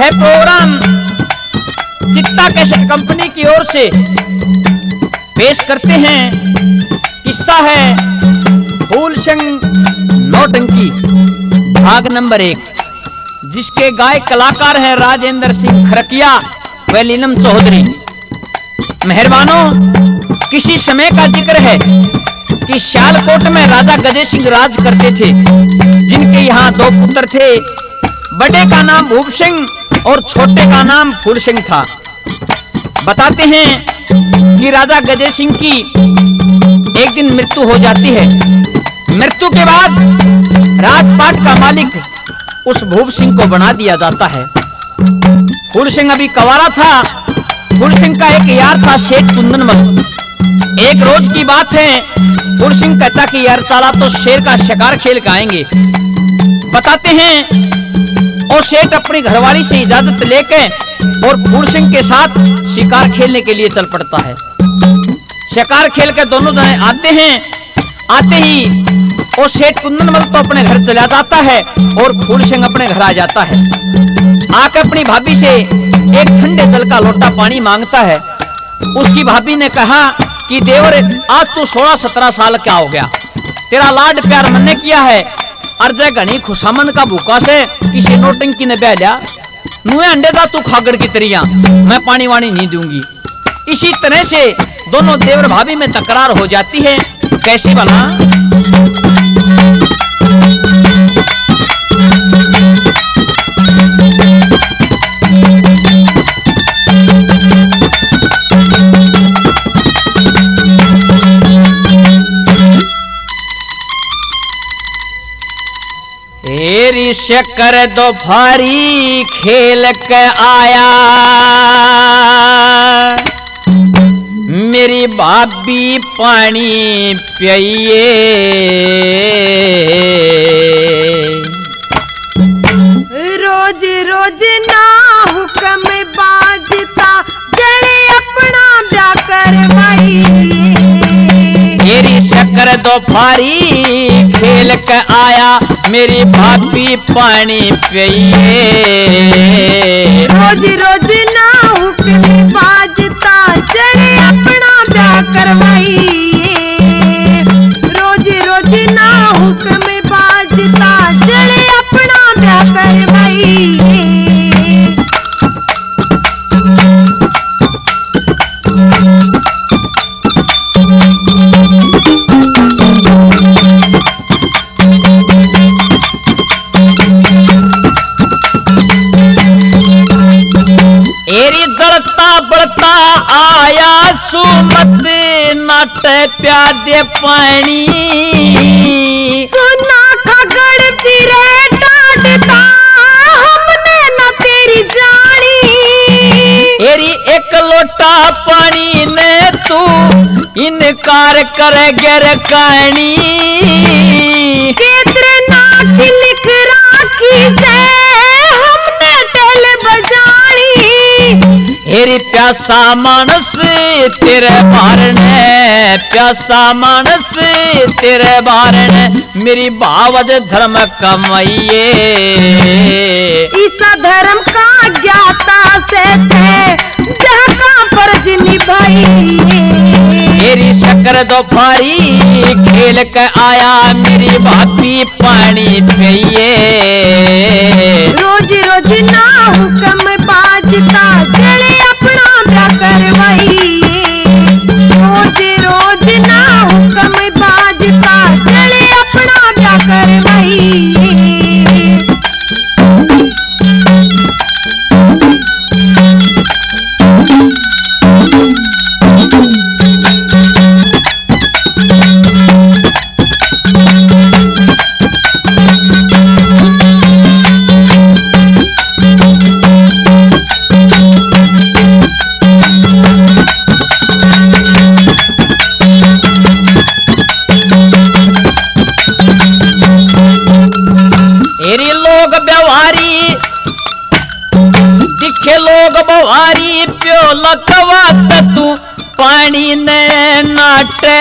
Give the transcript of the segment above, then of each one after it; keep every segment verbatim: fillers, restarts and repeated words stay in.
यह प्रोग्राम चित्ता cassette company की ओर से पेश करते हैं। किस्सा है फूल सिंह नौटंकी भाग नंबर एक, जिसके गायक कलाकार हैं राजेंद्र सिंह खरकिया व लीलम चौधरी। मेहरबानों, किसी समय का जिक्र है कि सियालकोट में राजा गजय सिंह राज करते थे, जिनके यहाँ दो पुत्र थे। बड़े का नाम भूप सिंह और छोटे का नाम फूल सिंह था। बताते हैं कि राजा गजय सिंह की एक दिन मृत्यु हो जाती है। मृत्यु के बाद राजपाट का मालिक उस भूप सिंह को बना दिया जाता है। फूल सिंह अभी कवारा था। फूल सिंह का एक यार था शेठ कुंदनमल। एक रोज की बात है, फूल सिंह कहता कि यार चला तो शेर का शिकार खेल के आएंगे। बताते हैं और सेठ अपनी घरवाली से इजाजत लेके और फूल सिंह के साथ शिकार खेलने के लिए चल पड़ता है। शिकार खेल के दोनों जने आते हैं। आते ही और सेठ कुंदनमल तो अपने घर चला जाता है और फूल सिंह अपने घर आ जाता है। आके अपनी भाभी से एक ठंडे जल का लोटा पानी मांगता है। उसकी भाभी ने कहा कि देवर, आज तू सोलह सत्रह साल क्या हो गया, तेरा लाड प्यार मैंने किया है, अर्जय घनी खुशामंद का भूखा से किसी नौटंकी ने बह लिया, मुँह अंडे दा तू खागड़ की तरिया, मैं पानी वानी नहीं दूंगी। इसी तरह से दोनों देवर भाभी में तकरार हो जाती है। कैसी बना? तेरी शक्कर दो भारी खेल के आया, मेरी भाभी पानी पिए। रोज रोज ना हुक्म बाजता, जड़े अपना ब्याह करवाई। तेरी शक्कर दो भारी खेल के आया, मेरी भाभी पानी पिए। रोज रोज ना हुक्म बाजता, जड़े अपना ब्याह करवाई। रोज रोज ना हुक्म बाजता, जड़े अपना ब्याह करवाई। बढ़ता आया सुमत नट प्यादे पानी, सुना खगड़ फिरे डांटता, हमने न तेरी जानी। तेरी एक लोटा पानी ने तू इनकार कर गर कहानी। केतरे नाक लिख राखी से हमने टल बजानी। हेरी प्यासा मानस तेरे बारने, प्यासा मानस तेरे बारने, मेरी भावज धर्म कमाइए। इस धर्म का ज्ञाता से थे, जहाँ का फर्ज निभाइए। तेरी शक्कर दो भारी खेल के आया, मेरी भाभी पानी पिए। रोज रोज ना हुक्म बाजता, जड़े अपना ब्याह करवाई। रोज रोज ना हुक्म बाजता, जड़े अपना ब्याह करवाई। बवारी प्यो लखवात तू पानी ने नाटे।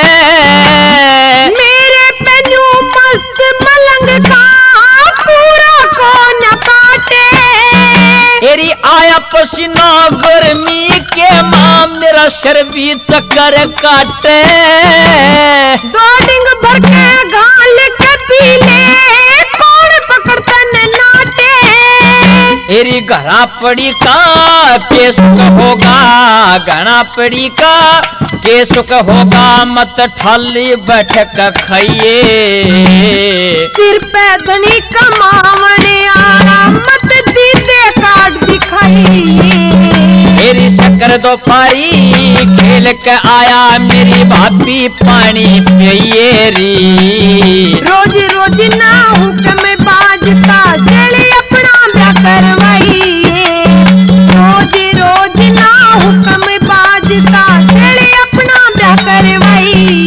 मेरे पेन्यू मस्त मलंग का पूरा को न पाटे। एरी आया पसीना गर्मी के मां मेरा शर भी चक्कर काटे दो डिंग भर के घाल के पीले कौन पकड़तन नाटे एरी घड़ा पड़ी का के सुख होगा घड़ा पड़ी का के सुख होगा मत ठाली बैठक खाइए सिर पे धनी कमावने आना मत दीदे काट दिखाइए मेरी शक्कर दो पारी खेल के आया मेरी भाभी पानी पिए री रोज रोज ना हुक्म बाजता जले अपना ब्याह करवाइए रोज रोज ना हुक्म बाजता जले अपना ब्याह करवाइए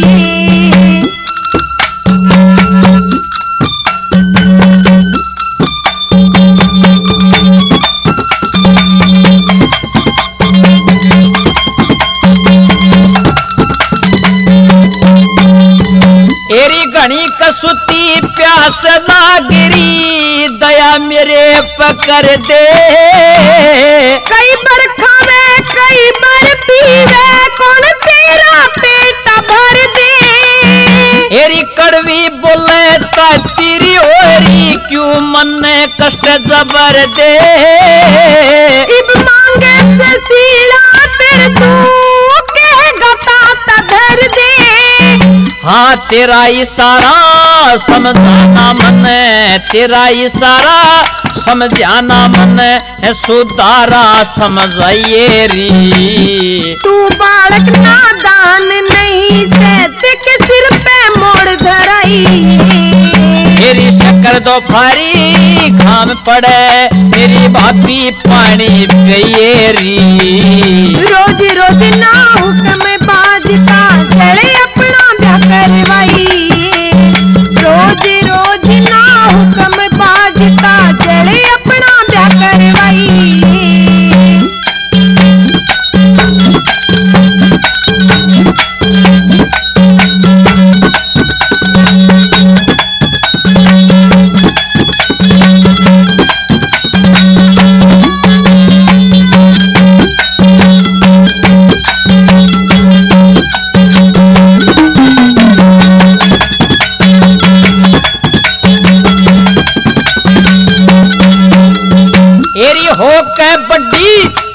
एरी घनी कसुती प्यास लागरी दया मेरे पकड़ दे कई बार खावे कई बार पीवे कौन तेरा पेट भर दे एरी कड़वी बोले ता तेरी ओरी क्यों मन में कष्ट जबर दे इब मांगे से सीला फिर तू कहेगा ता धर दे हाँ तेरा इशारा समझाना मन तेरा इशारा समझाना मन सुधारा समझाइए री तू बालक नादान नहीं सहते के सिर पे मोड़ धराई मेरी शक्कर दो फारी घाम पड़े मेरी भाभी पानी पिए री रोज रोज ना हुक्म बाजता जले अपना ब्याह करवाई रोज रोज ना हुक्म बाजता जले अपना ब्याह करवाई एरी हो के बड्डी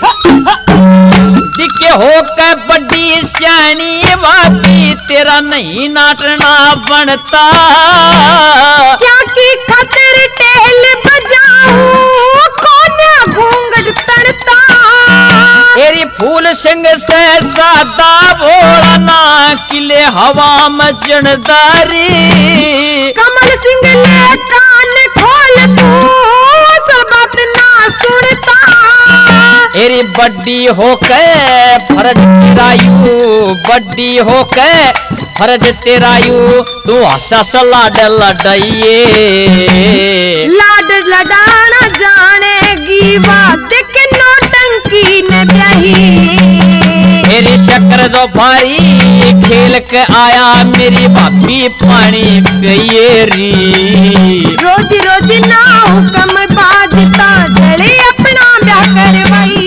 दिखे हो के बड्डी सियानी बाती तेरा नहीं नाटना बनता क्या की खातिर टेल बजाऊं कौन घूंघट तड़ता एरी फूल सिंह से सादा भोला ना किले हवा में जनदारी कमल सिंह ले कान खोल तू बात ना सुनता एरी बड्डी होके फर्ज तेरायू बड्डी होके फर्ज तेरायू तू हंस लाड लड़ाइए लाड लडाना जानेगी बात के नौटंकी न ब्याही मेरी शक्कर दो भाई खेल के आया मेरी भाभी पानी पिए री रोज रोज ना हुक्म बाजता जले अपना ब्याह करवाई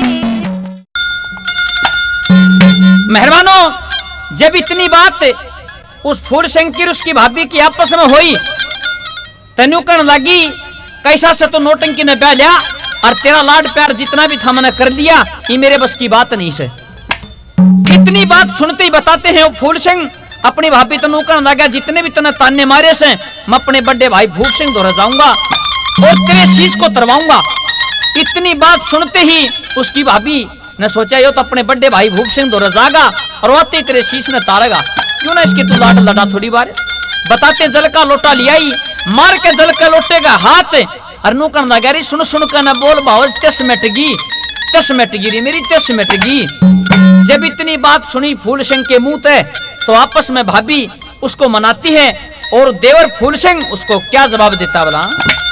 मेहरबानों जब इतनी बात उस फूल सिंह की उसकी भाभी की आपस में हुई तेनू कहने लगी कैसा से तो नोटंकी ने ब्याह लिया और तेरा लाड प्यार जितना भी था मैंने कर दिया ये मेरे बस की बात नहीं से इतनी बात सुनते ही बताते हैं वो फूल सिंह अपनी भाभी तनु कहने लगा जितने भी तने ताने मारे से मैं अपने बड़े भाई भूप सिंह दोहरा जाऊंगा और तेरे शीश को तरवाऊंगा। इतनी बात सुनते ही उसकी भाभी ने सोचा यो तो अपने बड़े भाई भूप सिंह दोहरा जागा और आते तेरे शीश ने तारेगा क्यों ना इसकी तू लाड लड़ा थोड़ी बार बताते जल का लोटा लियाई मार के जल का लोटे का हाथ और नू कहने लगा सुन सुन कर न बोल बावज तस मिटगी तस मिटगी री मेरी तस मिटगी। जब इतनी बात सुनी फूल सिंह के मुंह ते तो आपस में भाभी उसको मनाती है और देवर फूल सिंह उसको क्या जवाब देता बोला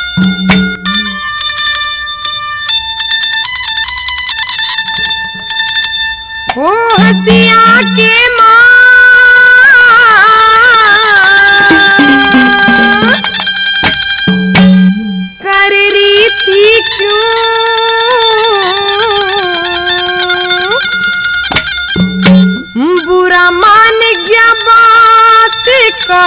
ओ हसिया के मां कर रही थी क्यों का।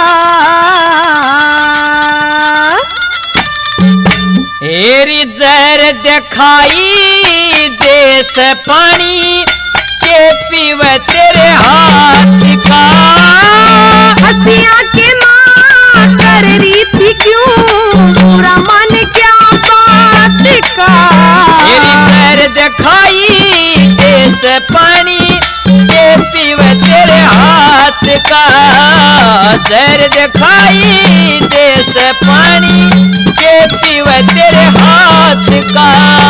हेरी जहर दिखाई देश पानी के पीवे तेरे हाथ का। हसिया के माँ कर रही थी क्यों बुरा मन क्या बात का। हेरी जहर दिखाई देश पानी के पीवे तेरे हाथ का। जहर दिखाई देश पानी के पीवे तेरे हाथ का।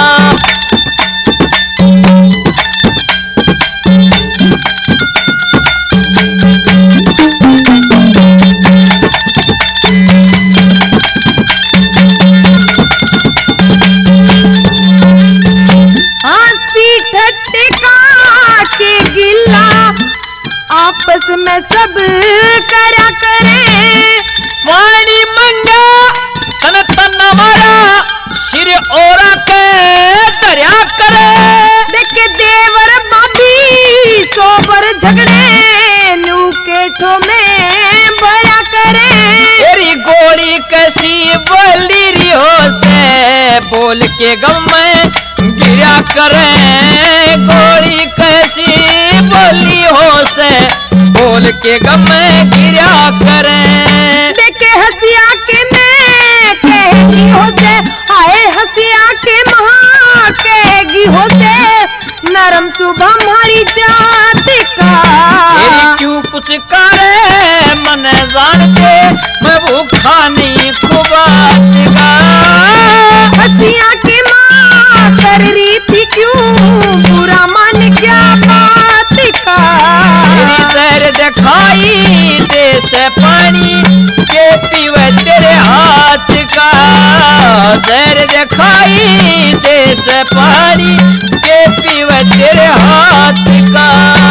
हंसी ठट्ठा के गिला आपस में सब करा करे। पानी मंगा तन तन मारा सिर ओरा के दरिया करे। देख देवर बाबी सोबर झगड़े नू के छो में भरा करे। तेरी गोली कैसी बोली रियो से बोल के गम में गिरा करे। गोली कैसी बोली हो से बोल के गम में गिरा करे। देखे हसिया के मैं कहेगी हो से हाय हसिया के महा कहेगी हो से नरम सुबह हमारी जात का। तेरी क्यों कुछ करे मन जानते मैं भूखा नहीं खुबात का। हसिया के माँ कर रही थी क्यों बुरा मन क्या बात का। तेरी जहर दिखाई देश पानी के पीवे तेरे हाथ का। जहर दिखाई देश पानी के पीवे तेरे हाथ का।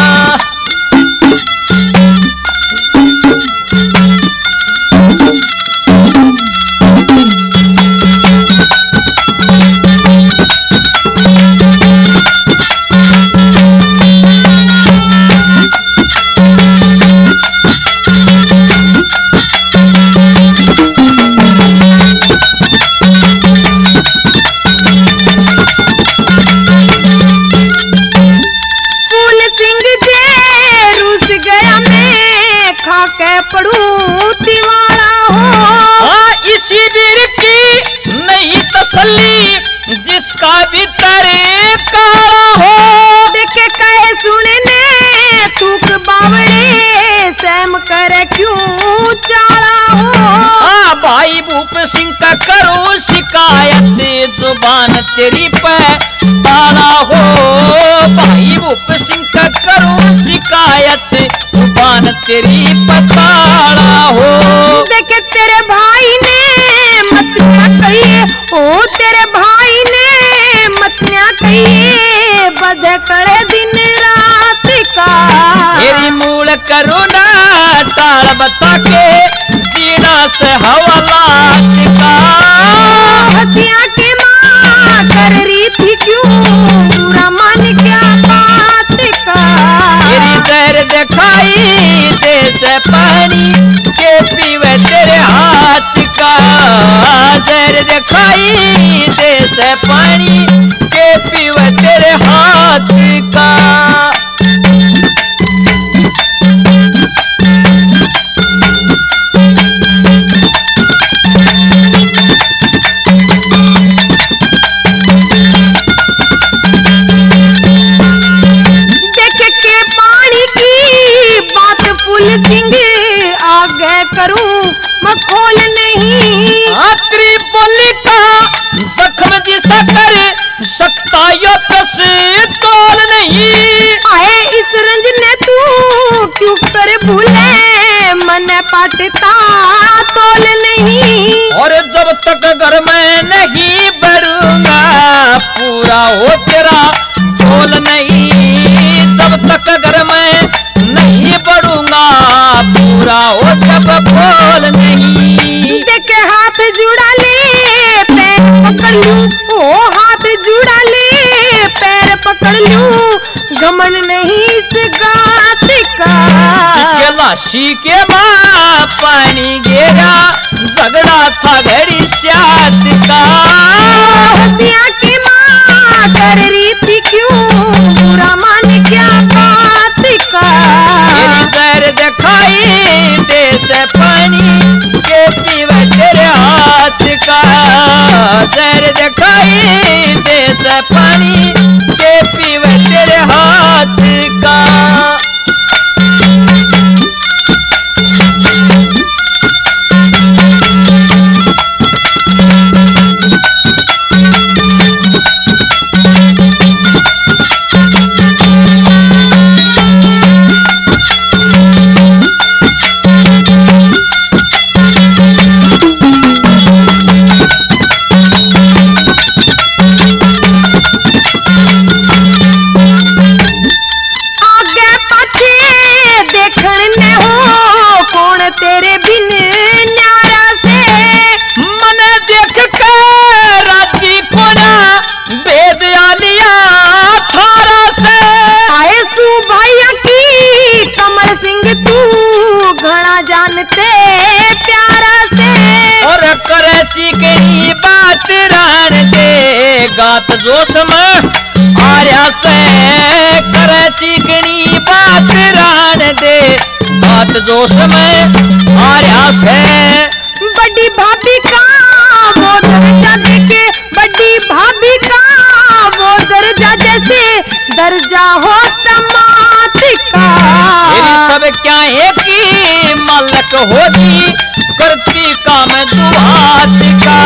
पढ़ू दीवाना हो। हाँ इसी वीर की नहीं तसल्ली जिसका भीतर काला हो। देखे कहे सुने ने तूक बावड़े सैम करे क्यों चाला हो। हाँ भाई भूप सिंह का करो शिकायत जुबान तेरी पे ताला हो। भाई भूप सिंह का करो शिकायत जुबान तेरी पताड़ा हो। देखे तेरे भाई ने मत क्या कहिए ओ तेरे भाई ने मत क्या कहिए बद करे दिन रात का। तेरी मूल करुणा ताल बता के जीना से हवाला का। हसिया के माँ कर रही थी क्यों बुरा मन क्या बात का। तेरी जहर दिखाई देश पानी के पीवे तेरे हाथ का। जहर दिखाई देश पानी के पीवे तेरे हाथ का। करूं मैं खोल नहीं। आत्री बोली का जख्म जिसा कर सकता यो कस तोल नहीं। आए इस रंज ने तू क्यों कर भूले मन पाटता तोल नहीं। और जब तक घर में नहीं भरूंगा पूरा हो तेरा बोल नहीं। जब तक घर में नहीं बढ़ूंगा पूरा हो जब बोल नहीं। देखे हाथ जुड़ा ले पैर पकड़ लूं ओ हाथ जुड़ा ले पैर पकड़ लूं घमंड नहीं इस गात का। अकेला काशी के माँ पानी गिरा झगड़ा था घड़ी साथ का। हसिया की माँ कर रही थी क्यों बुरा मान क्या बात का। तेरी जहर दिखाई देश पानी के पीवे तेरे हाथ का। जहर दिखाई देश पानी के पीवे तेरे हाथ का। तेरे बिन न्यारा से मन देख के राजी कोना भेद आलिया थारा से। आए सू भैया की कमल सिंह तू घना जानते प्यारा से। और करे चिकनी बात रान दे गात जोश में आर्या से। करे चिकनी बात रान दे बात जोश में आर्या से। बड़ी भाभी का वो दर्जा देखे बड़ी भाभी का वो दर्जा जैसे दर्जा हो तमात का। सब क्या है कि मालक होती करती काम दुहात का।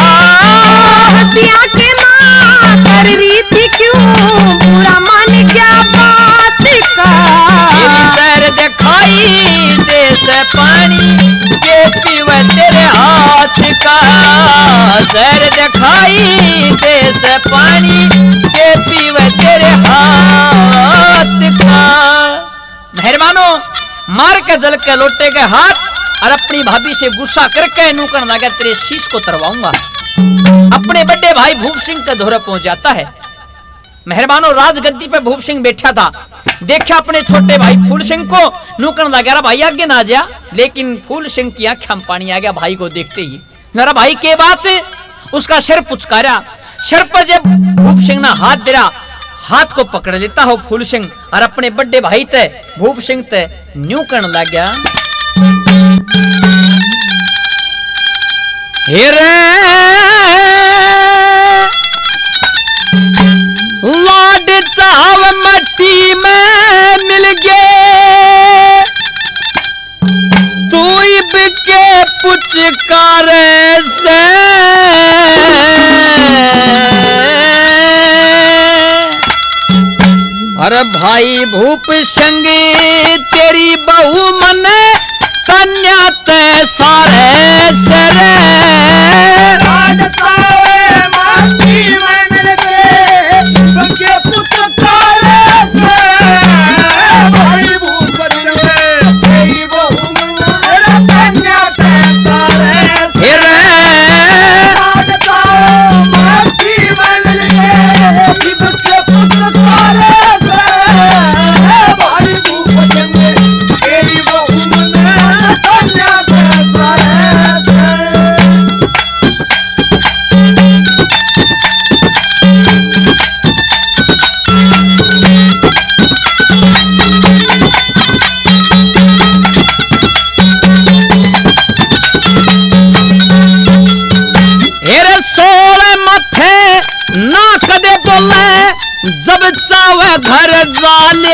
हसिया के माँ कर रही थी क्यों बुरा मान क्या बात का। तेरी दिखाई देश पानी के पीवे तेरे हाथ का। जहर दिखाई देश पानी के पीवे तेरे हाथ का। मेहरबानो मार के जल के लोटे के हाथ और अपनी भाभी से गुस्सा करके नूकन लगा तेरे शीश को तरवाऊंगा। अपने बड़े भाई भूप सिंह के दोहरे पहुंच जाता है। मेहरबानो राजगद्दी पे भूप सिंह बैठा था। देखा अपने छोटे भाई फूल सिंह को नूकन लगा भाई आगे ना जा। लेकिन फूल सिंह की आंख में पानी आ गया भाई को देखते ही। मेरा भाई के बात उसका सिर पुचकारा। सिर पर जब भूप सिंह ने हाथ दिया हाथ को पकड़ लेता हो फूल सिंह और अपने बड़े भाई ते भूप सिंह ते न्यू करने लग गया। लाड चाव मट्टी में मिल गए तू इब के पुचकार से। अरे भाई भूप सिंह तेरी बहू मन कन्या ते सारे सरे। जब चावे घर जाले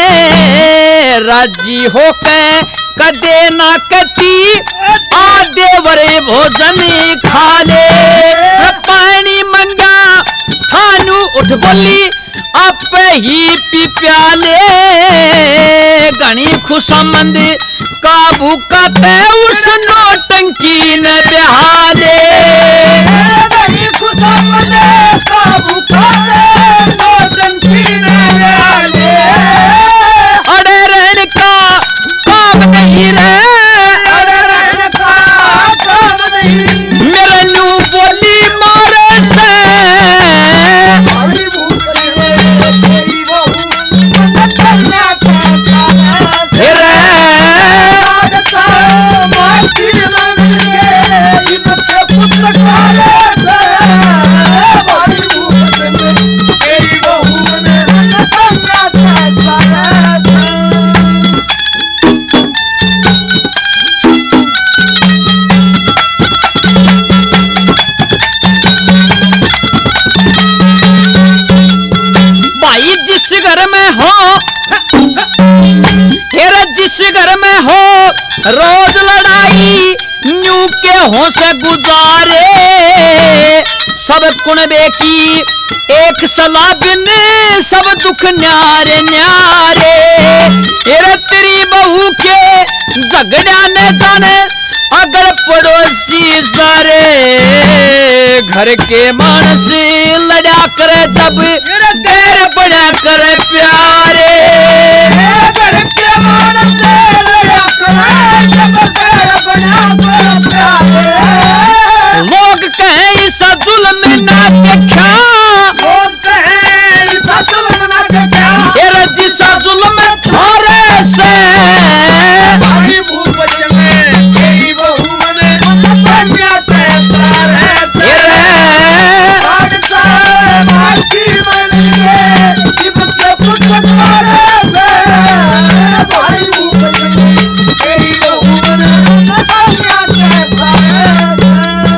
राजी होके कदे ना कती आधे वरे भोजन खा ले। पानी मंगा थानू उठ बोली आप ही पी प्याले। घनी खुशमंद काबू काते उस नौटंकी ने बेहाले। घनी खुशमंद काबू काते नौटंकी ने बेहाले। अरे रहन का काम नहीं रे अरे रहन का काम नहीं मेरे नू बोली मारे से। घर में हो रोज लड़ाई, न्यू के हो से गुजारे सब कुनबे की एक सलाह बिन सब दुख न्यारे न्यारे। तेरे तेरी बहू के झगड़ा ने जाने अगर पड़ोसी सारे, घर के मानस लड़ा करे जब गैर बड़ा करे प्यारे। घर के मानस लड़ा करे जब गैर बड़ा करे प्यारे। लोग कहें इसा जुल्म ना देखा, लोग कहें इसा जुल्म ना देखा, तेरा जिसा जुल्म थारे से भाई भूप चले तेरी बहू मने कन्या पैसा रे तेरे बादशाह बाकी मन के शिव के पुत्र थारे से भाई भूप चले तेरी बहू मने कन्या पैसा रे।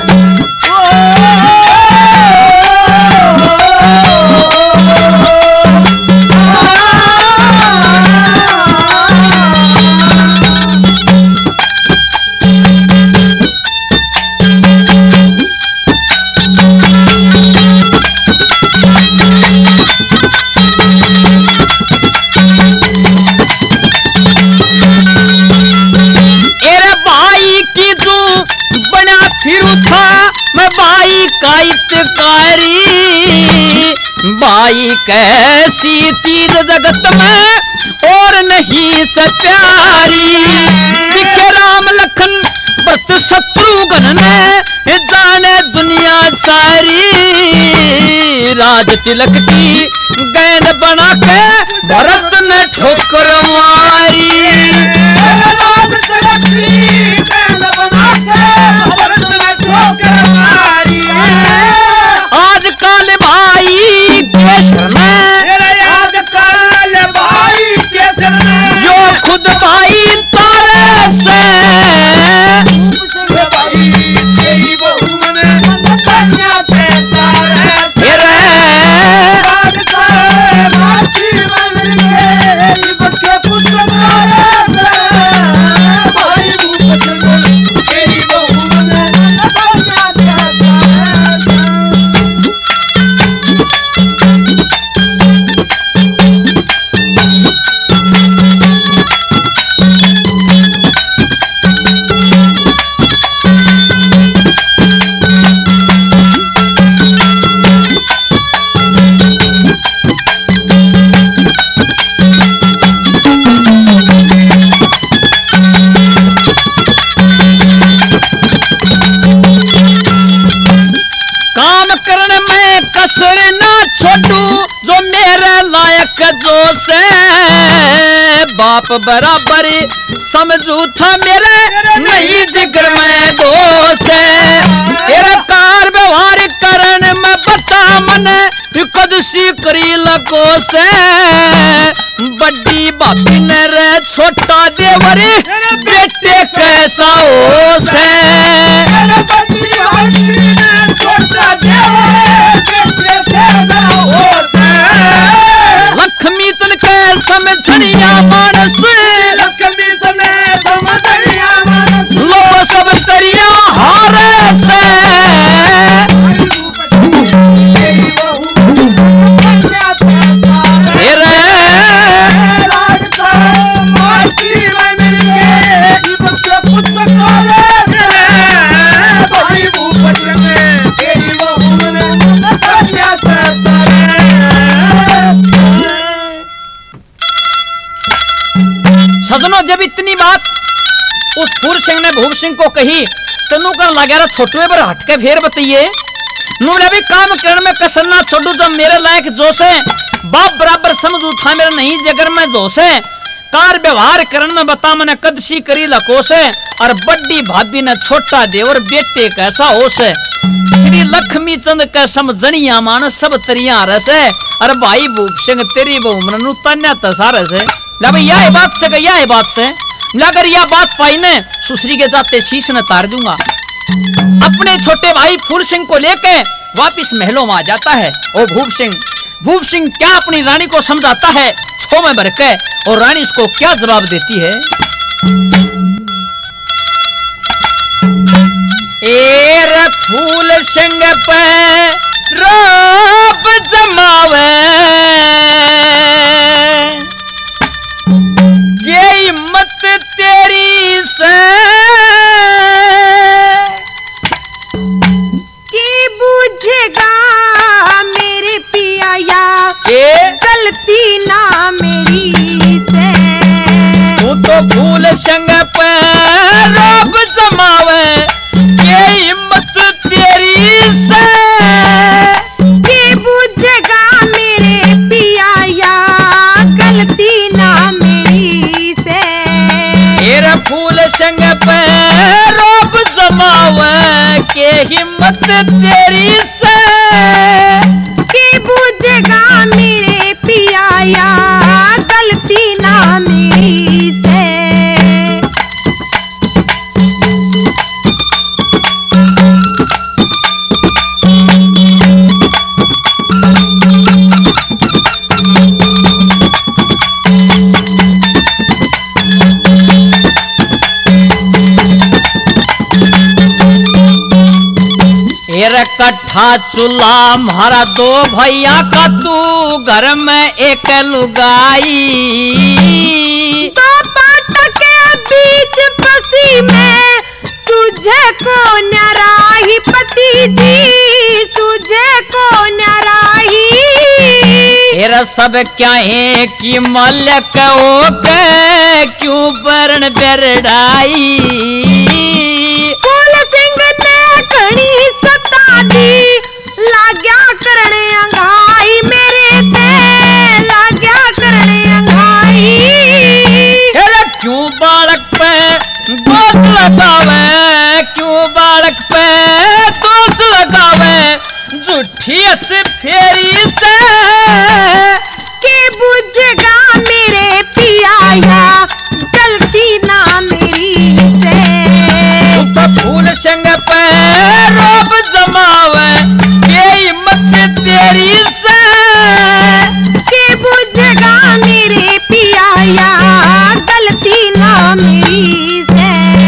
बाई कैसी चीज जगत में और नहीं से प्यारी, दिखे राम लखन व्रत शत्रुघ्न ने जाने दुनिया सारी। राज तिलक की गैंड बना के भरत ने ठोकर मारी, राज तिलक की गैंड बना के भरत ने ठोकर मारी। आज काल भाई केसर में, आज काल भाई केसर में, यो खुद भाई तारे से भाई तेरी बहू मने कन्या पैसा रे तेरे बादशाह बाकी मन के शिव के पुत्र थारे से भाई भूप चले तेरी बहू मने कन्या पैसा रे। बाप बराबर समझू था मेरे नहीं जिगर में दोष है, तेरा कार व्यवहार करण में बता मन कद सी करी लको से। बड़ी बापी ने रे छोटा देवर बेटे कैसा हो से, छोटा देवर बेटे कैसा हो से। लक्ष्मी तन के समझनिया मानस, लक्ष्मी तने समझनिया मानस, लो सब तरिया हारे से तेरे पुत्र भाई भूप चले तेरी बहू मने कन्या पैसा रे। सजनों, जब इतनी बात उस फूल सिंह ने भूप सिंह को कही तनु कर लगा छोटुए पर हटके फेर बताइए नुबड़ा भी काम करने में कसरना छोड़ू, जब मेरे लायक जोश है बाप बराबर समझू था मेरा नहीं जगर में दोष है। कार व्यवहार करने में बता मैंने कदसी करी लकोश है, और बड्डी भाभी ने छोटा देवर बेटे कैसा होश है। श्री लक्ष्मी चंद का समझनिया मान सब तरिया रस है, और भाई भूप सिंह तेरी बहु मनु तन्या तसारस है। ला भाई यह बात से यह है बात से अगर यह बात पाई ने सुश्री के जाते शीश न तार दूंगा। अपने छोटे भाई फूल सिंह को लेके वापिस महलों में आ जाता है। ओ भूप सिंह भूप सिंह क्या अपनी रानी को समझाता है छो में भर के, और रानी उसको क्या जवाब देती है। एर फूल संग पे रोब जमावे ये हिम्मत तेरी से कि बुझेगा मेरे पिया या के गलती ना मेरी से। तू तो फूल संग पे रोब जमावे ये हिम्मत तेरी से कि बुझेगा मेरे पिया या गलती ना मेरी से। तेरा फूल संग पे रोब जमावे के हिम्मत तेरी से कि बुझेगा मेरे पिया या गलती ना मेरी से। कट्ठा चूल्हा मारा दो भैया का तू घर में एक लुगाई। दो पाट के बीच पसी में सूझे को नाराही पति जी सूझे को नाराही। तेरा सब क्या है कि मलक ओके क्यों बरन बेरडाई। फूल सिंह ने घणी सता दी लाग्या करने अंगाई मेरे ते लाग्या करने अंगाई। तेरा क्यों बालक पे दोष लगावे क्यों बालक पे दोष लगावे झूठी हथ फेरी से के बुझेगा मेरे पिया या गलती ना मेरी से। तो फूल संग पे रोब जमावे ये हिम्मत तेरी से के बुझेगा मेरे पिया या गलती ना मेरी से।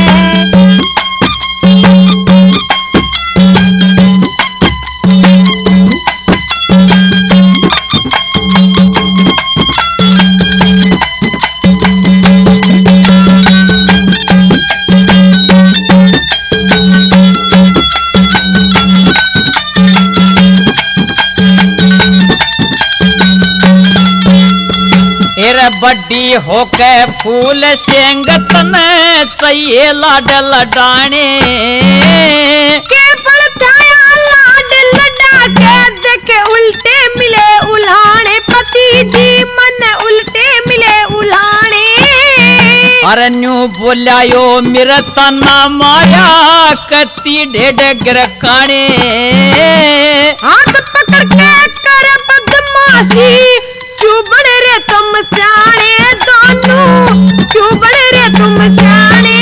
बड्डी होके फूल सेंगत ने चाहिए लाड लडाने के पलथाया लाड लडा के देखे उल्टे मिले उल्हाने पति जी मन उल्टे मिले उल्हाने। अरे न्यू बोलायो मेरा तना माया कती ढेड गिरकाने। हाथ पकड़ के कर बदमाशी क्यों बड़े रे तुम सियाने दोनों क्यों बड़े रे तुम सियाने।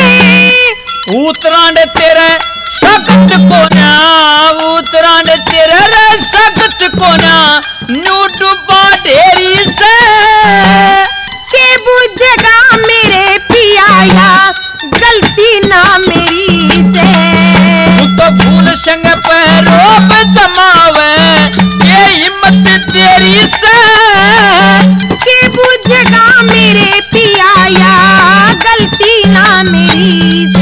उतरांड तेरे सख्त कोना उतरांड तेरे रे सख्त कोना न्यू डुबा ढेरी से के बुझेगा मेरे पिया या गलती ना मेरी से। तू तो फूल संग पे रोब जमावे ये हिम्मत तेरी से के बुझेगा मेरे पिया या गलती ना मेरी से।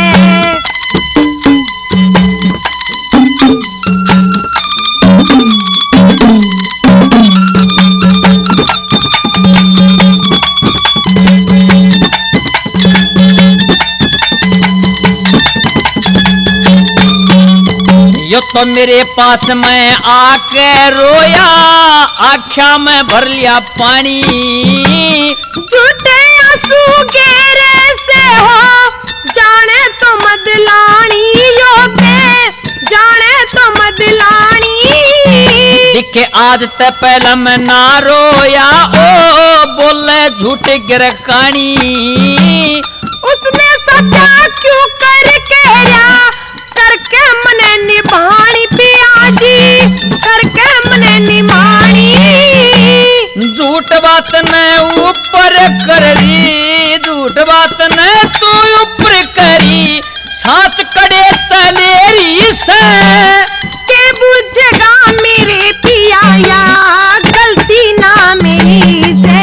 यो तो मेरे पास में आके रोया आँखा में भर लिया पानी। झूठे आंसू गहरे से हो जाने तो मदलानी योते जाने तो मदलानी। दिखे आज ते पहला मैं ना रोया ओ बोले झूठ गिरकानी। उसने सच्चा क्यों कर कह रहा करके मने निभानी पिया जी करके मने निभानी। झूठ बात ने ऊपर कर ली झूठ बात ने तू ऊपर करी सांच कड़े तलेरी से के बुझेगा मेरे पिया या गलती ना मेरी से।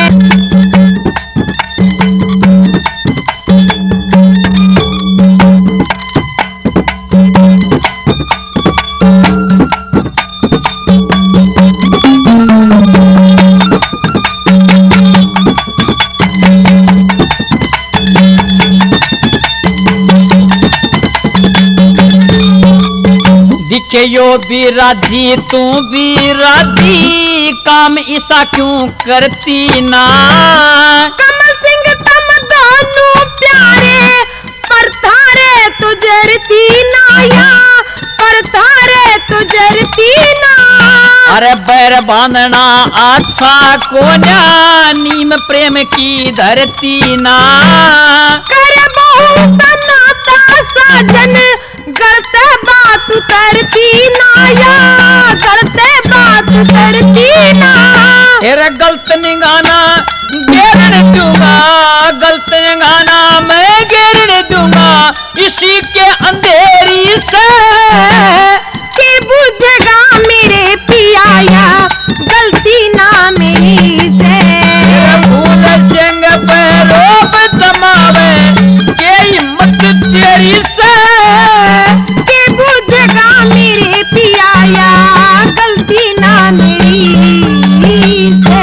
दिखे यो भी राजी तू भी राजी काम ऐसा क्यों करती ना। कमल सिंह तम दोनों प्यारे पर थारे तुझरती ना या पर थारे तुझरती ना। अरे बैर बांधना अच्छा कोन्या नीम प्रेम की धरती ना। कर बहु सनाता साजन गलते बात उतरती ना या गलते बात उतरती ना। तेरा गलत निगाना गिरने दूंगा गलत निगाना मैं गिरने दूंगा इसी के अंधेरी से के बुझेगा मेरे पिया या गलती ना मेरी से। फूल सिंह पे रोब जमावे के हिम्मत तेरी से के बुझेगा मेरे पिया या गलती ना मेरी से।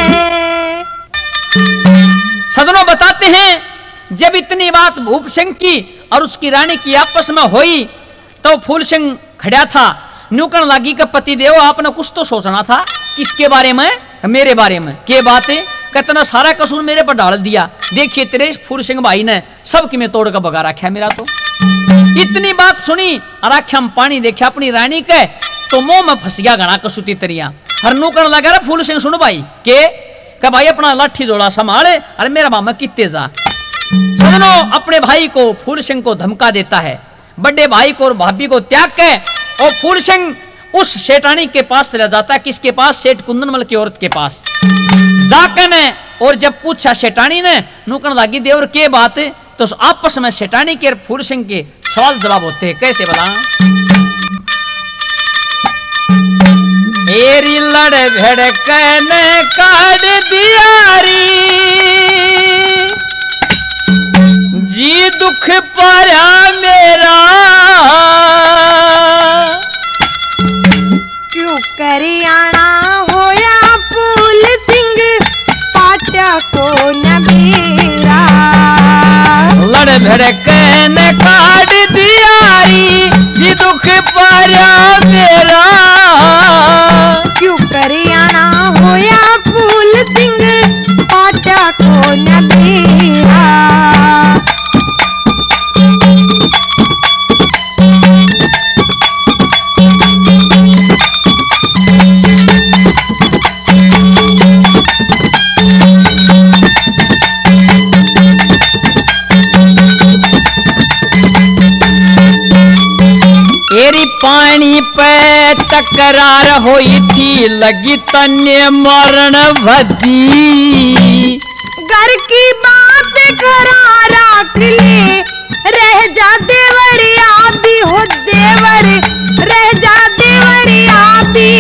सजनों बताते हैं जब इतनी बात भूप सिंह की और उसकी रानी की आपस में हुई तो फूल सिंह खड़ा था न्यूकण लागी का पति देव आपने कुछ तो सोचना था किसके बारे में मेरे बारे में के बातें कितना सारा कसूर मेरे पर डाल दिया। देखिए तेरे फूल सिंह भाई ने सब की मैं तोड़ कर भगा रखा है मेरा तो। इतनी बात सुनी और आख्या में पानी देखा अपनी रानी के तो मुंह में फंस गया घना कसूती तरिया हर नुकण लगा रहा फूल सिंह सुन भाई के का भाई अपना लाठी जोड़ा संभाले अरे मेरा मामा कितने जा। सुनो अपने भाई को फूल सिंह को धमका देता है बड़े भाई को और भाभी को त्याग के और फूल सिंह उस सेठानी के पास चला जाता है किसके पास सेठ कुंदनमल की औरत के पास जाकर ने और जब पूछा सेठानी ने नुकण लागी देवर के बात तो आपस में सेठानी के और फूल सिंह के सवाल जवाब होते हैं कैसे बता। एरी लड़ भड़कन काट दियारी जी दुख पाया मेरा क्यों करियाना होया फूल सिंह पाटा को नबेरा। लड़ भड़कन काट दियारी जी दुख पाया मेरा क्यों करियाना होया फूल सिंह पाटा को नबेरा। एरी पानी पे टकरार हुई थी लगी तन्ने मरण भदी। घर की बात घरा रख ले रह जा देवर आबी हो देवर रह जा देवर आबी।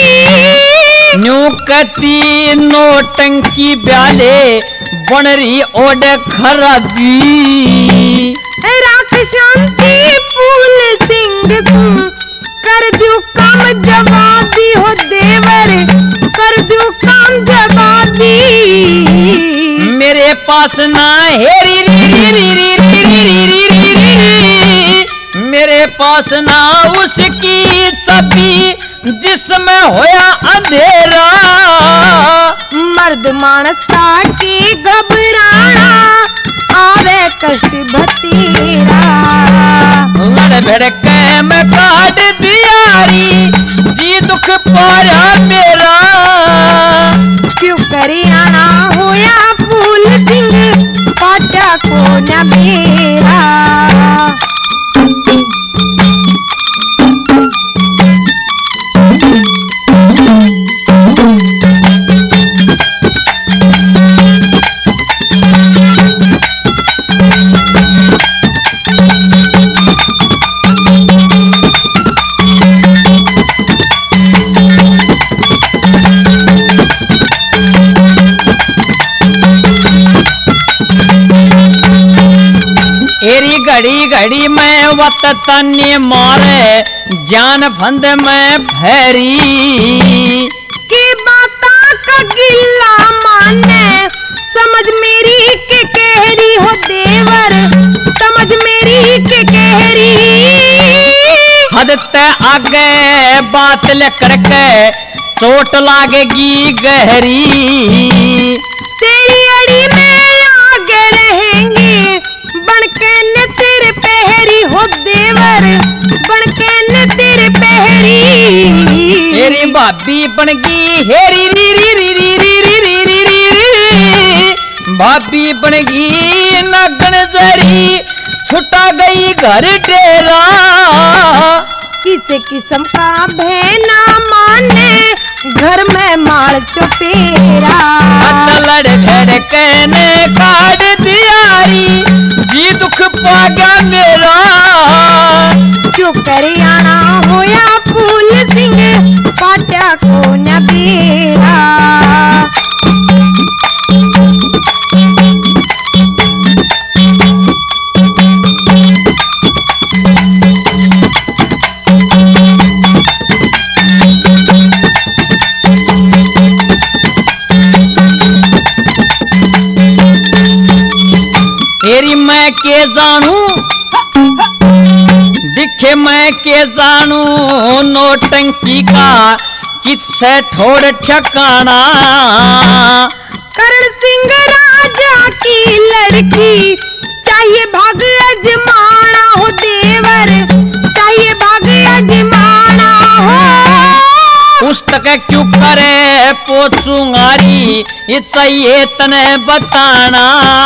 न्यूकती नोटंकी ब्याले बनरी ओड खराबी। राख शांति फूल सिंह कर दू काम जवाबी हो देवर कर दू काम जवाबी। मेरे पास ना हेरी री री री री री री री री री मेरे पास ना उसकी छवि जिसमें होया अंधेरा। मर्द मानस की घबराना आवे कष्ट भतीरा। लड़ भड़के में काट दियारी जी दुख पाया मेरा क्यों करियाना होया फूल सिंह पाटा को न मेरा। एरी घड़ी घड़ी में वत तनी मारे जान फंद में भैरी की बाता का गिल्ला माने समझ मेरी के कहरी हो देवर समझ मेरी के कहरी हद ते आगे बात ले करके चोट लागेगी गहरी तेरी अड़ी में आगे रहेंगे बनके न तेरे पहरी हो देवर बनके न तेरे पहरी तेरी भाभी बनगी हेरी री री री री री री री री री री भाभी बनगी नगन जरी छुटा गई घर डेरा किसे किस्म का भैना माने घर में माल चुपेरा लड़ धड़कने काट दियारी जी दुख पा गया मेरा क्यों करे आना होया फूल सिंह पाट्या को न बेरा तेरी मैं के जानू दिखे मैं के जानू नोटंकी का किससे ठोड़ ठिकाना करण सिंह राजा की लड़की चाहिए भाग अजमाना हो देवर चाहिए भाग अजमाना हो उस तक क्यों करे पोचूंगारी ये चाहिए तने बताना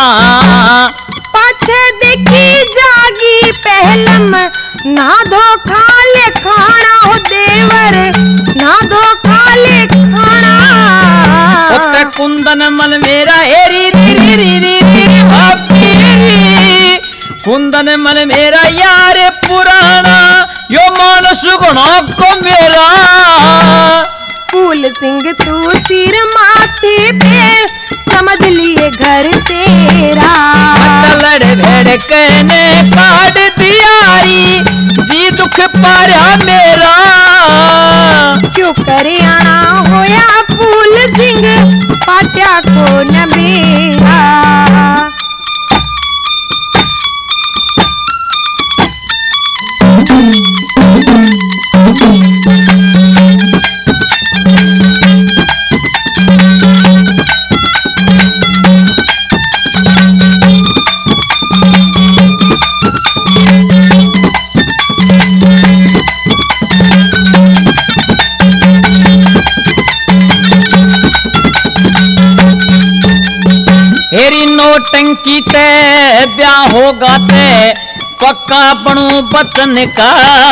पाछे देखी जागी पहलम ना धोखा ले खाना हो देवर ना धोखा ले खाना उत्ते कुंदन मन मेरा हेरी री री री री री भाभी कुंदन मन मेरा यार पुराना यो मानस गुणा को मेरा फूल सिंह तू सिर माथे पे समझ लिए घर तेरा लड़ भड़कने काट दियारी जी दुख पारा मेरा क्यों करे आना होया फूल सिंह पाट्या को न मेरा हेरी नोटंकी ते ब्याह होगा ते पक्का बनू बचन का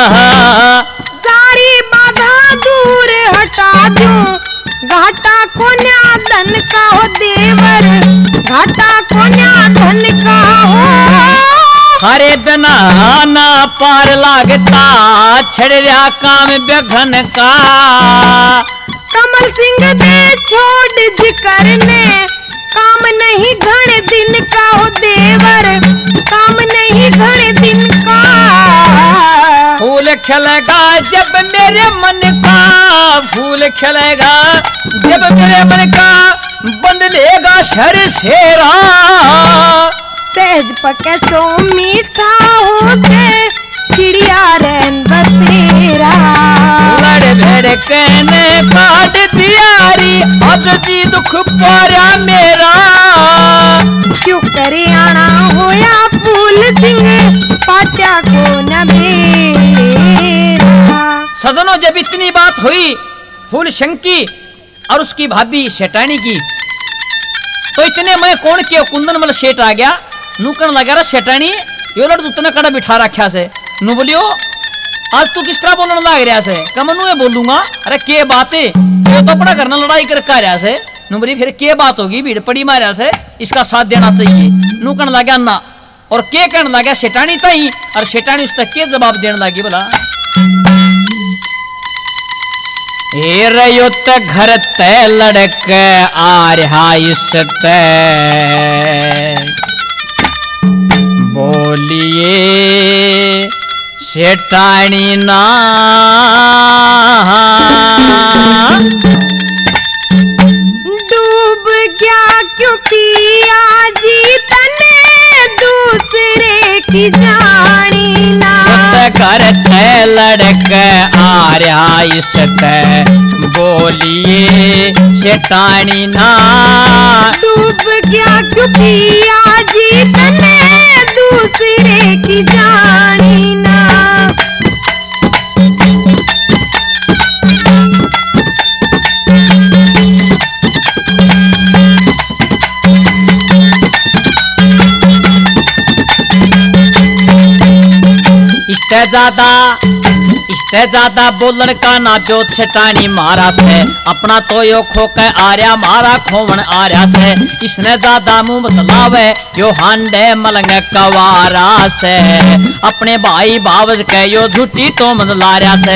सारी बाधा दूर हटा दूं घाटा को न्याधन का हो देवर घाटा को न्याधन का हो हरे बिना ना पार लागता छड़ रहा काम बेघन का कमल सिंह दे छोड़ जिकर ने काम नहीं घने दिन का हो देवर काम नहीं घने दिन का फूल खिलेगा जब मेरे मन का फूल खिलेगा जब मेरे मन का बंदलेगा शर शेरा सहज पके सो मीठा होते चिड़िया रैन बसेरा लड़ धड़कने काट दियारी आज जी दुख पारा मेरा क्यों करे आना होया फूल सिंह पाट्या को न मेरा सजनों जब इतनी बात हुई फूल सिंह की और उसकी भाभी शेटानी की तो इतने मैं कौन के कुंदन मल शेट आ गया नूकन लगा रहा शेटानी यो लड़ उतना कड़ा बिठा रखा से नु बोलियो आज तू किस तरह बोलने लग रहा से कमनु में बोलूंगा अरे के बात है ये तो अपना करना लड़ाई कर का रहा से नु बोली फिर के बात होगी भीड़ पड़ी मारा से इसका साथ देना चाहिए नूकन लगा ना और के कहने लगा शेटानी तई और शेटानी उस तक के जवाब देने लगी बोला ए रयुत घर ते लड़क आ रहा इस ते बोली सेठानी ना डूब गया क्यों पिया जी तने दूसरे की जानी ना घर थे लड़क आ रहा इस बोलिए सेठानी ना डूब गया क्यों पिया जी तने दूसरे की जानी ना इससे ज्यादा इससे ज्यादा बोलन का ना जो सेठानी मारा से अपना तो यो खो के आर्या मारा खोवन आर्या से इसने ज्यादा मुंह बतलावे यो हांडे मलंग कवारा से अपने भाई बावज के यो झूठी तो मंदलार्या से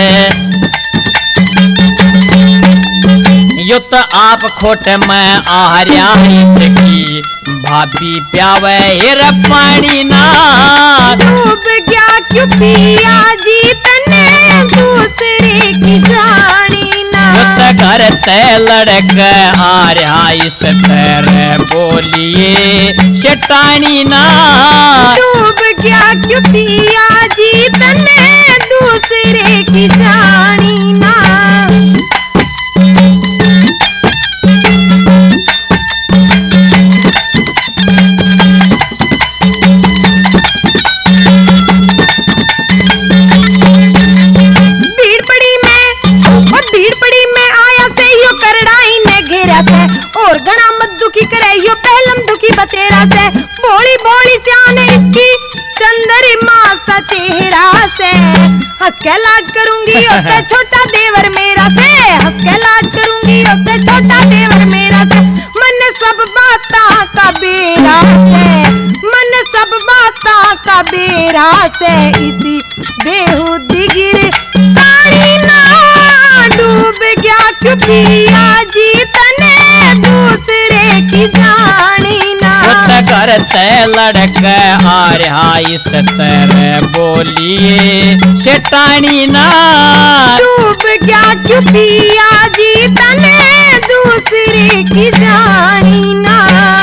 यो तो आप खोट में आर्या इसकी भाभी प्यावे हिर पानी ना डूब गया क्यों पिया जी तने दूसरे की जानी ना घर ते लड़क आ रहा इस तरह बोलिए सेठानी ना डूब गया क्यों पिया जी तने दूसरे की जानी ना और गणा मत दुखी करे यो पहलम दुखी बतेरा से भोली भोली सियान इसकी चंद्रमा सा चेहरा से हंस के लाड करूंगी उससे छोटा देवर मेरा से हंस के लाड करूंगी उससे छोटा देवर मेरा से मन सब बाता का बेरा से मन सब बाता का बेरा से इसी बेहुदी गिर पानी ना डूब गया क्यों पिया जी तने दूसरे की जानी ना घर ते लड़क आ रहा इस तरह बोलिए सेठानी ना डूब गया क्यों पिया जी तने दूसरे की जानी ना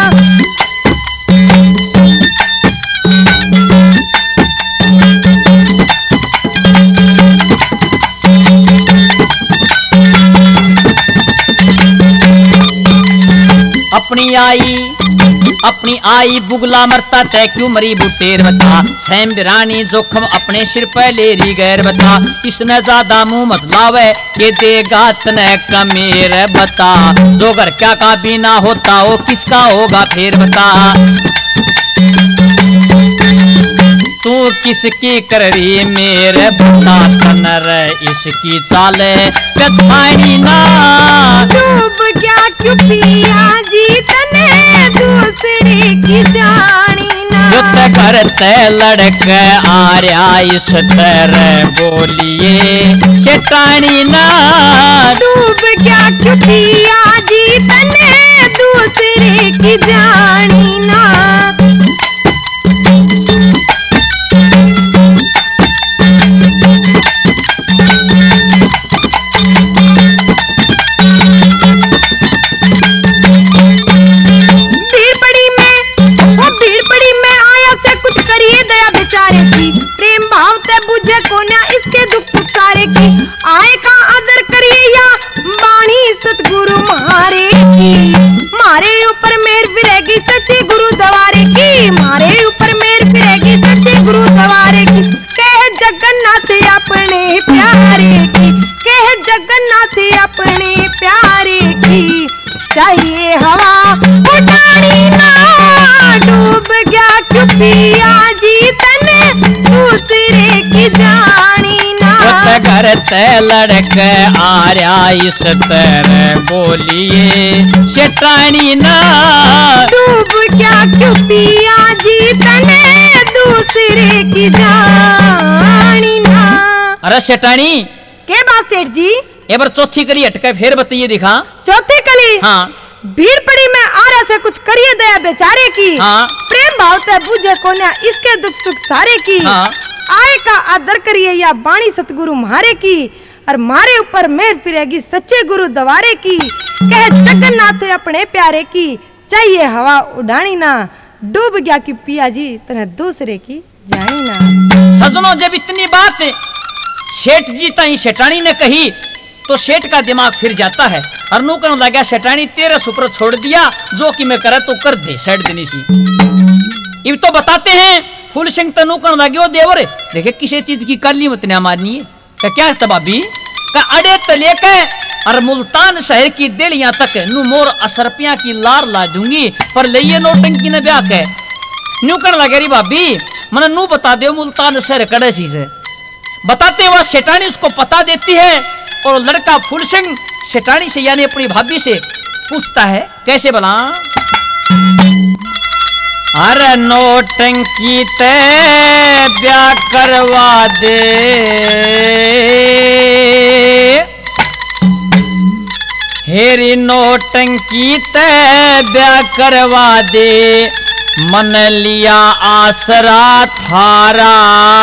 अपनी आई अपनी आई बुगला मरता तय क्यों मरी बुटेर बता सैम बिरानी जोखम अपने सिर पे ले री गैर बता इसने ज्यादा मुंह मत लावे के देगा तने कमेर बता जो घर क्या का बिना होता वो किसका होगा फिर बता तू किसकी कर रही मेरे बता तनर इसकी चाले कछाई ना डूब गया क्यों पिया जी तने दूसरे की जानी ना युद्ध करते लड़क आ रहा इस तरह बोलिए सेठानी ना डूब गया क्यों पिया जी तने दूसरे की जानी ना आए का आदर करिए या बाणी सतगुरु मारे की मारे ऊपर मेर फिरेगी सच्चे गुरु दवारे की मारे ऊपर मेर फिरेगी सच्चे गुरु दवारे की कह जगन्नाथ अपने प्यारे की कह जगन्नाथ अपने प्यारे की चाहिए हवा उठानी ना डूब गया क्यों पिया जी तने दूसरे की जानी घर ते लड़क आ रहा इस तरह बोलिए सेठानी ना डूब गया क्यों पिया जी तने दूसरे की जानी ना अरे सेठानी के बात सेठ जी एक बार चौथी कली हटके फिर बताइए दिखा चौथी कली हाँ भीड़ पड़ी में आ रहा से कुछ करिए दया बेचारे की हाँ प्रेम भाव ते बुझे कोन्या इसके दुख सुख सारे की हाँ आय का आदर करिए या बाणी सतगुरु मारे की, और मारे ऊपर मेहर फिरेगी सच्चे गुरु दवारे की। कहे जगन्नाथ अपने प्यारे की, चाहिए हवा उड़ानी ना, डूब गया कि पिया जी तने दूसरे की जानी ना। सजनों, जब इतनी बात सेठ जी ताई सेठानी ने कही तो सेठ का दिमाग फिर जाता है और नू कहने लगा, सेठानी तेरे सुपर छोड़ दिया, जो कि मैं करे तो कर दे सेठ देनी सी। इब तो बताते हैं फूल सिंह तनु कहने लगे, ओ देवर देखे किसी चीज की कर ली मत ने मारनी है का क्या तबाबी का अड़े तले के और मुल्तान शहर की दिलियां तक नू मोर असरपिया की लार ला दूंगी, पर लइये नोटंकी ने ब्याह के न्यू कहने लगे, री भाभी मन नू बता दे मुल्तान शहर कड़े सी से। बताते वह सेठानी उसको पता देती है और लड़का फूल सिंह सेठानी से यानी अपनी भाभी से पूछता है, कैसे बला? अरे नोटंकी ते ब्याह करवा दे, हेरी नोटंकी ते ब्याह करवा दे, मन लिया आसरा थारा।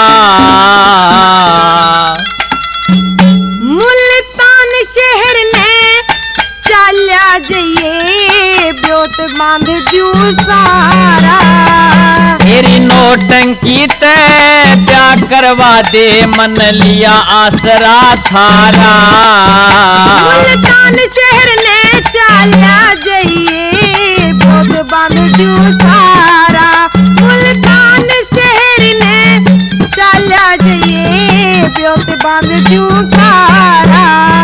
मुल्तान शहर ने चाल्या जइए, ब्योत बांध दू सारा। तेरी नोटंकी ते ब्याह करवा दे, मन लिया आसरा थारा। मुल्तान शहर ने चाल्या जइए, ब्योत बांध दू सारा। मुल्तान शहर ने चाल्या जइए, ब्योत बांध दू सारा।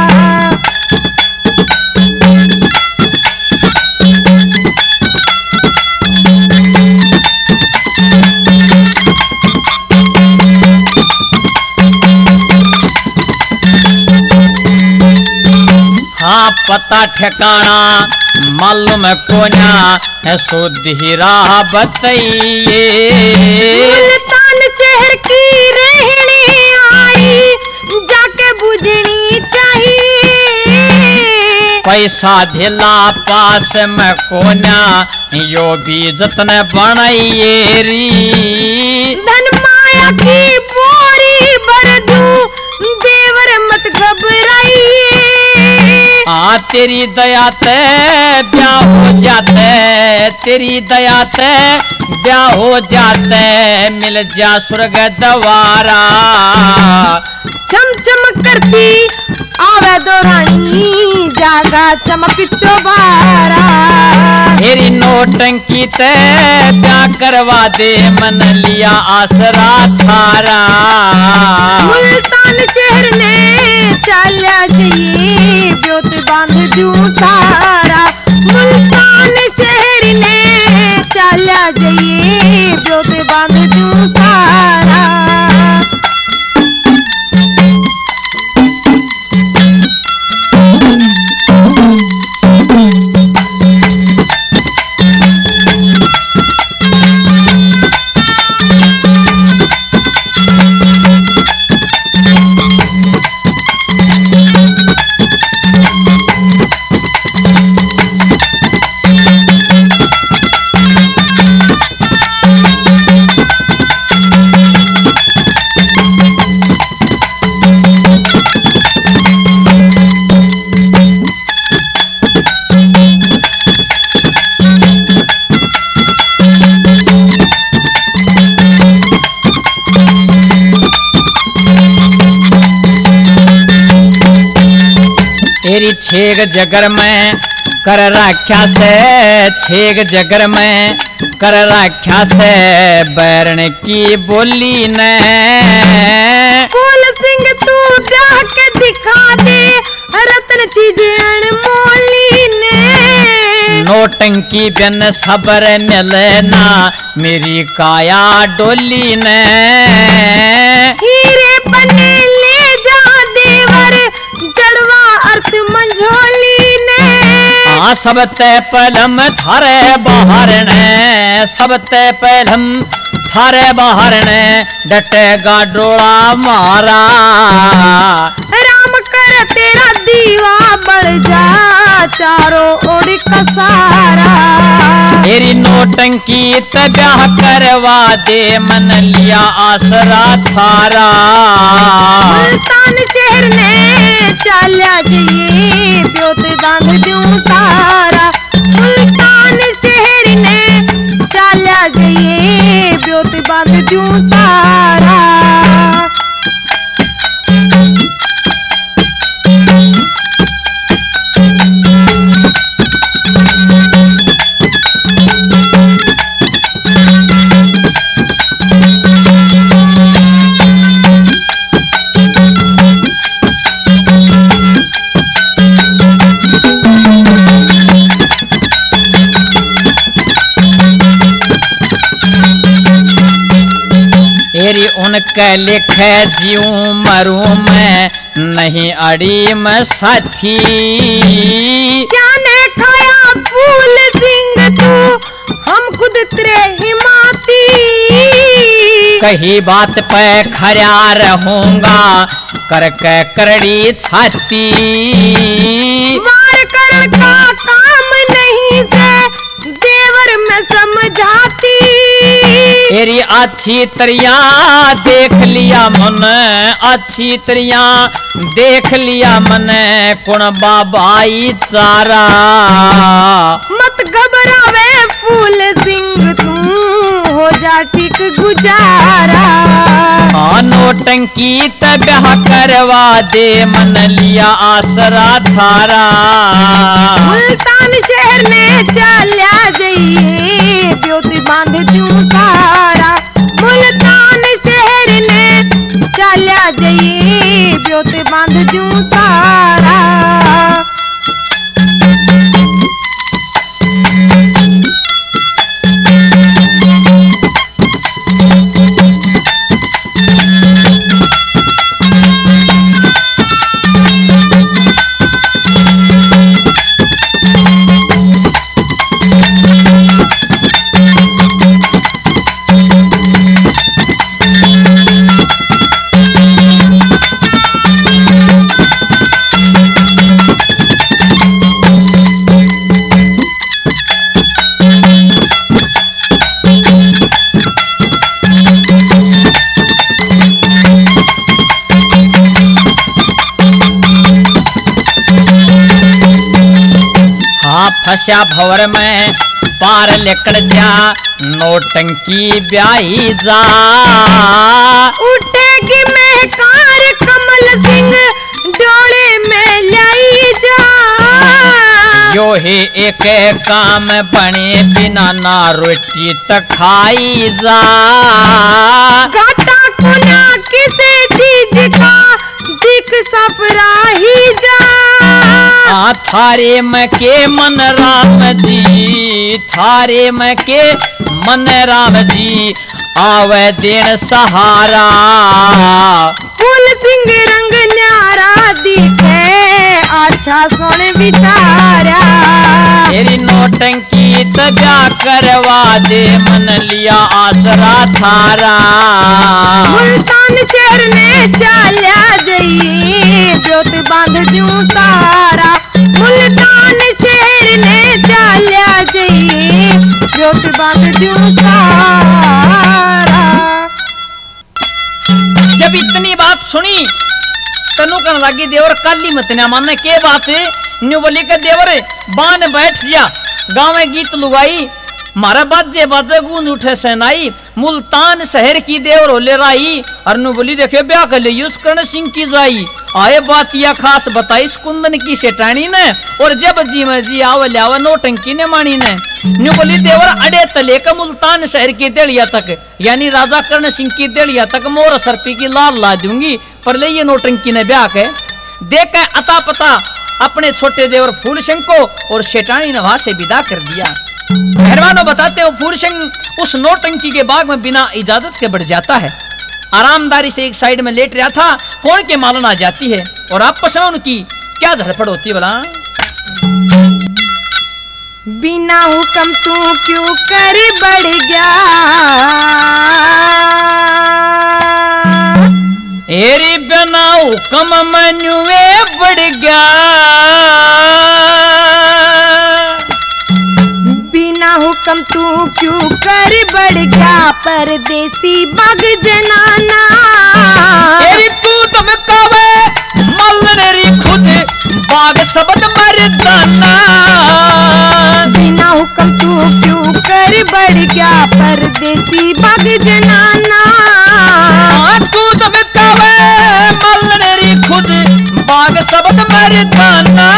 हाँ पता ठिकाना मालूम कोना, शुद्ध ही राह बताइए। मुल्तान शहर की रहनी आई, जाके बुझनी चाहिए। पैसा धिला पास में कोना, यो भी जतन बनाइए री। धन माया की बोरी भर दूं, देवर मत घबराइए। आ तेरी दया ते ब्याह हो जाते, तेरी दया ते ब्याह हो जाते, मिल जा स्वर्ग दवारा। चम चम करती आवे दो रानी, जागा चमक चौबारा। तेरी नोटंकी ते ब्याह करवा दे, मन लिया आसरा थारा। मुल्तान शहर ने चाल्या जइए, ब्योत बांध दू सारा। मुल्तान शहर ने चाल्या जइए, ब्योत बांध दू सारा। तेरी छेग जगर में कर राख्या से, छेग जगर में कर राख्या से, बैरण की बोली ने। फूल सिंह तू ब्याह के दिखा दे, रत्न चीज अनमोली ने। नोटंकी बिन सबर मिले ना, मेरी काया डोली ने। हीरे बने ले जा देवर, जड़वा अर्थ मंझोली ने। हाँ सब ते पलम थारे बाहर ने, सब ते पलम थारे बाहर ने, डटेगा डोला मारा। राम कर तेरा जीवा बढ़ जा चारों ओर कसारा। तेरी नोटंकी त ब्याह करवा दे मन लिया आसरा थारा। मुल्तान शहर ने चाल्या जी ब्योत बांध दूं सारा। मुल्तान शहर ने चाल्या जी ब्योत बांध दूं सारा। तेरी उनके लिखे जीऊं मरूं मैं नहीं अड़ी मैं साथी। क्या ने खाया फूल सिंह तू हम खुद तेरे हिमाती। कही बात पे खरा रहूंगा करके करड़ी छाती। वार करण का काम नहीं से देवर में समझाती। तेरी अच्छी तरिया देख लिया मन अच्छी तरिया देख लिया मन कुण बाबाई चारा। मत घबरावे फूल सिंह तू हो जा ठीक गुजारा। हाँ नोटंकी त ब्याह करवा दे मन लिया आसरा थारा। मुल्तान शहर ने चाल्या जाइए ब्योत बांध दूं सारा। मुल्तान शहर ने चाल्या जाइए ब्योत बांध दूं सारा। फंसा भवर में पार लेकर जा नोटंकी ब्याही जा। उठेगी महकार कमल सिंह डोले में लाई जा। यो ही एक काम बने बिना ना रोटी त खाई जा। घाटा कुना किसे चीज का दिख सफराही जा। आ थारे में के मन राम जी थारे में के मन राम जी आवे देन सहारा। फूल सिंह रंग न्यारा दिखे अच्छा सोने बिचारा। तेरी नोटंकी त ब्याह करवा दे मन लिया आसरा थारा। मुल्तान शहर ने चाल्या जाइए ब्योत बांध दूं सारा। मुल्तान शहर ने चाल्या जाइए ब्योत बांध दूं सारा। जब इतनी बात सुनी तनु कन लगी देवर काली मत न माने के बात है। न्यू बोली के देवर बान बैठ जा गाँव में गीत लुगाई मारा बाजे बाजे गूंज उठे सेनाई। मुल्तान शहर की देवर हो ले राई और नु बोली देखियो ब्याह कर ले यूस कर्ण सिंह की जाई। आए बात या खास बताई कुंदन की सेटानी ने और जब जी में जी आवे ले आवे नोटंकी ने मानी ने। न्यू बोली देवर अड़े तले का मुल्तान शहर की देड़िया तक यानी राजा कर्ण सिंह की देड़िया तक मोर सरपी की लाल ला दूंगी पर ले ये नोटंकी ने ब्याह के देख के अता पता अपने छोटे देवर फूल सिंह को और शेटानी ने वहां से विदा कर दिया। मेहरबानों बताते हो फूल सिंह उस नोटंकी के बाग में बिना इजाजत के बढ़ जाता है। आरामदारी से एक साइड में लेट रहा था कौन के मालन आ जाती है और आपस में उनकी क्या झड़पड़ होती है भला। बिना हुक्म तू क्यों कर बढ़ गया। एरी बिना हुक्म मनुए बढ़ गया, बिना हुक्म तू क्यों कर बढ़ गया परदेसी बाग जनाना। एरी तू तुम कावे मलनरी खुद बाग शब्द मर्दाना। बिना हुक्म तू क्यों कर बढ़ गया परदेसी बाग जनाना। तू तुम कावे मलनरी खुद बाग शब्द मर्दाना।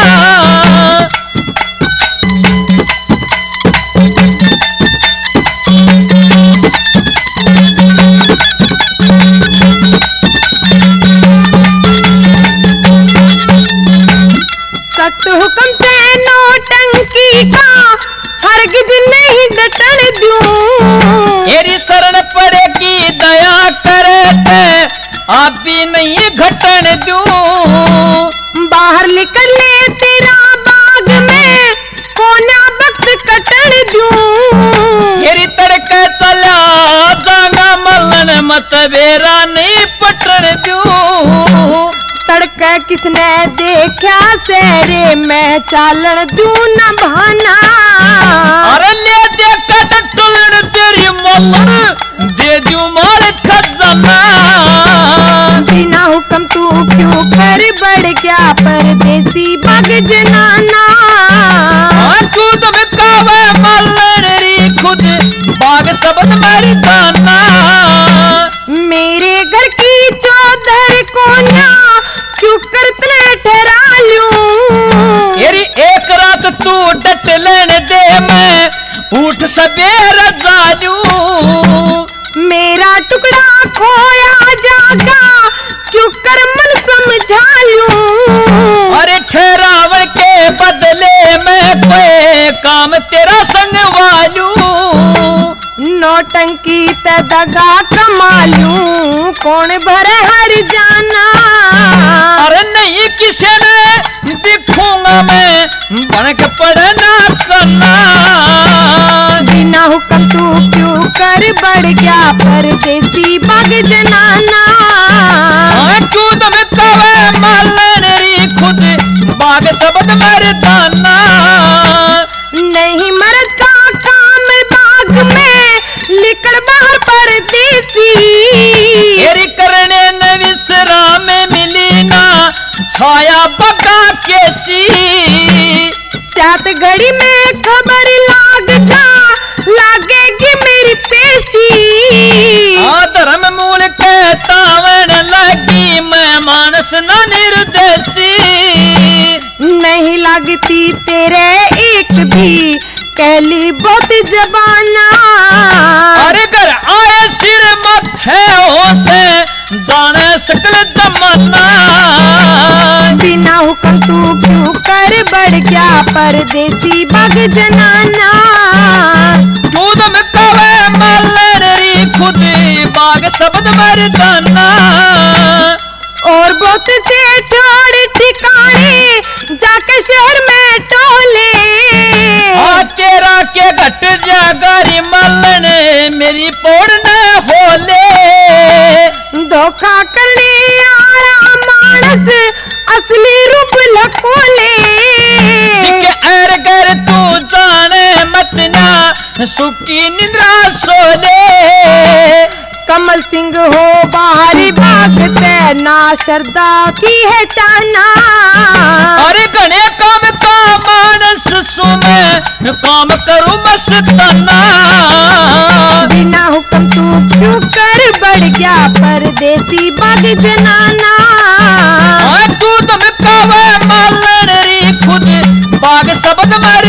सख्त हुक्म से नौटंकी का हरगिज नहीं डटन दूं। एरी शरण पड़ेगी दया करते आप भी नहीं घटन दूं। बाहर निकल ले तेरा बाग में कोना वक्त कटन दूं। एरी तड़के चला जागा मलन मत बेरा नहीं पटन दूं। तड़का किसने देखा सेरे मैं चालन दूं न बहाना। अरे ले देखा टुलन तेरी मलन दे दूं माल खजाना। बिना हुक्म तू क्यों कर बढ़ गया परदेसी बाग जनाना। तू तुम कावे मलनरी खुद बाग शब्द मर्दाना। मेरे घर की चौधर कोना क्यों करतले ठहरा लूं। एरी एक रात तू डट लेने दे मैं उठ सवेरा जालूं। मेरा टुकड़ा खोया जागा क्यों कर मन समझा लूं। अरे ठहरावन के बदले मैं कोई काम तेरा संग वालूं। नौटंकी ते दगा कमालूं कौन भरे हर जाना। अरे नहीं किसी ने दिखूंगा मैं बनक पड़ना करना। बिना हुक्म तू क्यों कर बढ़ गया परदेसी बाग जनाना। तू तुम कवे मलनरी खुद बाग शब्द मर्दाना। नहीं मर्द का काम बाग में लिकड़ बाहर परदेसी। एरी करने न विश्राम मिली ना छाया बका कैसी। सात घड़ी में खबर लाग जा लागेगी मेरी पेशी। धर्म मूल के तावन लगी मैं मानस न निर्देशी। नहीं लगती तेरे एक भी कहली बहुत जबाना। अरे घर आए सिर मथे हो से जाने सकल जमाना। बिना हुक्म तू क्यों कर बढ़ गया परदेसी बाग जनाना। तू तुम कवे मलनरी खुद बाग शब्द मर्दाना। और बहुत से ठोड़ ठिकाने जाके शहर में टोले। हाँ तेरा के घट जागरी मलन मेरी पोड़ न होले। धोखा करने आया मानस असली रूप लकोले। एर घर तू जाने मत ना सुखी निद्रा सोले। कमल सिंह हो बाहरी भागते ना श्रद्धा की है चाहना। अरे घने काम का मानस सुमे काम करूं मस्ताना। बिना हुक्म तू क्यों कर बढ़ गया परदेसी बाग जनाना। तू तुम कावे मलनरी खुद बाग शब्द मर